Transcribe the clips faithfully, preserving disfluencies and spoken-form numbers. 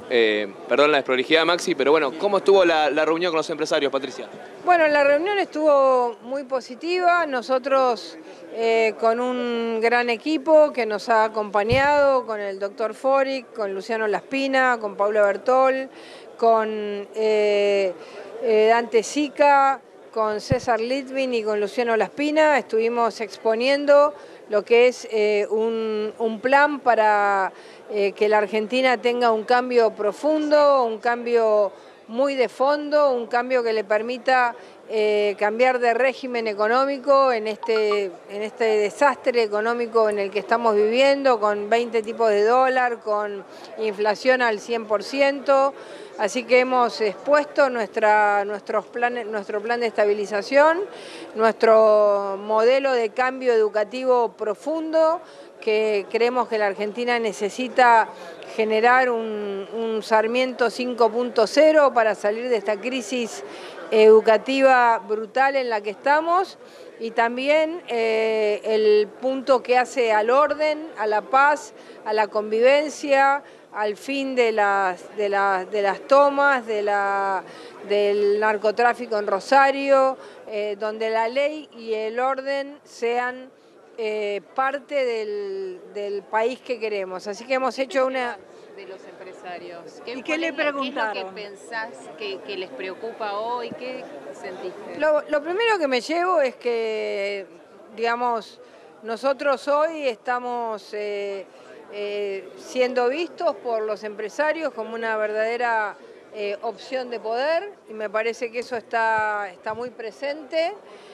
Eh, perdón la desprolijidad, Maxi, pero bueno, ¿cómo estuvo la, la reunión con los empresarios, Patricia? Bueno, la reunión estuvo muy positiva. Nosotros eh, con un gran equipo que nos ha acompañado, con el doctor Foric, con Luciano Laspina, con Paula Bertol, con eh, eh, Dante Sica, con César Litvin y con Luciano Laspina, estuvimos exponiendo lo que es eh, un, un plan para eh, que la Argentina tenga un cambio profundo, un cambio muy de fondo, un cambio que le permita eh, cambiar de régimen económico en este, en este desastre económico en el que estamos viviendo, con veinte tipos de dólar, con inflación al cien por ciento. Así que hemos expuesto nuestra, nuestros planes, nuestro plan de estabilización, nuestro modelo de cambio educativo profundo, que creemos que la Argentina necesita generar un, un Sarmiento cinco punto cero para salir de esta crisis educativa brutal en la que estamos, y también eh, el punto que hace al orden, a la paz, a la convivencia, al fin de las, de las, de las tomas, de la, del narcotráfico en Rosario, eh, donde la ley y el orden sean eh, parte del, del país que queremos. Así que hemos hecho una... de los empresarios. ¿Qué, ¿Y qué le preguntaron? ¿Qué es lo que pensás que, que les preocupa hoy? ¿Qué sentiste? Lo, lo primero que me llevo es que, digamos, nosotros hoy estamos eh, eh, siendo vistos por los empresarios como una verdadera eh, opción de poder, y me parece que eso está, está muy presente.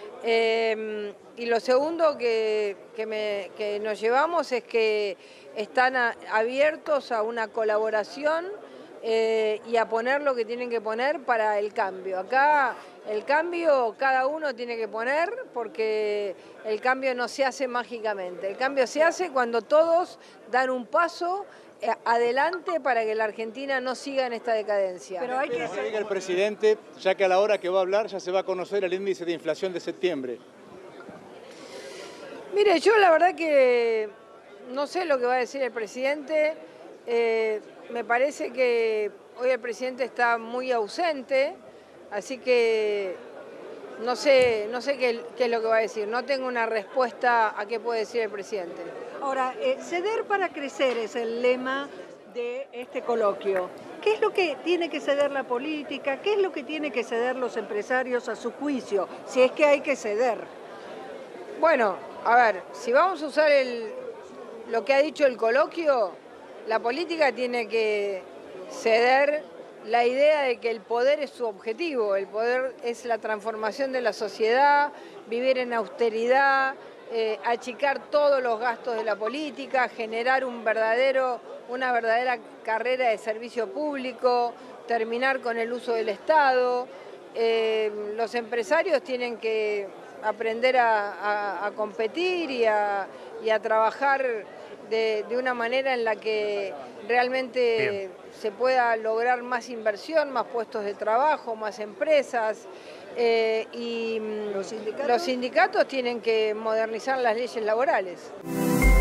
Eh, y lo segundo que, que, me, que nos llevamos es que están a, abiertos a una colaboración eh, y a poner lo que tienen que poner para el cambio. Acá el cambio cada uno tiene que poner, porque el cambio no se hace mágicamente. El cambio se hace cuando todos dan un paso adelante para que la Argentina no siga en esta decadencia. Pero hay que diga el presidente, ya que a la hora que va a hablar ya se va a conocer el índice de inflación de septiembre. Mire, yo la verdad que no sé lo que va a decir el presidente. Eh, me parece que hoy el presidente está muy ausente, así que no sé, no sé qué, qué es lo que va a decir. No tengo una respuesta a qué puede decir el presidente. Ahora, eh, ceder para crecer es el lema de este coloquio. ¿Qué es lo que tiene que ceder la política? ¿Qué es lo que tiene que ceder los empresarios a su juicio? Si es que hay que ceder. Bueno, a ver, si vamos a usar el, lo que ha dicho el coloquio, la política tiene que ceder la idea de que el poder es su objetivo. El poder es la transformación de la sociedad, vivir en austeridad, Eh, achicar todos los gastos de la política, generar un verdadero, una verdadera carrera de servicio público, terminar con el uso del Estado. Eh, los empresarios tienen que aprender a, a, a competir y a, y a trabajar de, de una manera en la que realmente Bien. se pueda lograr más inversión, más puestos de trabajo, más empresas. Eh, y ¿Los sindicatos? los sindicatos tienen que modernizar las leyes laborales.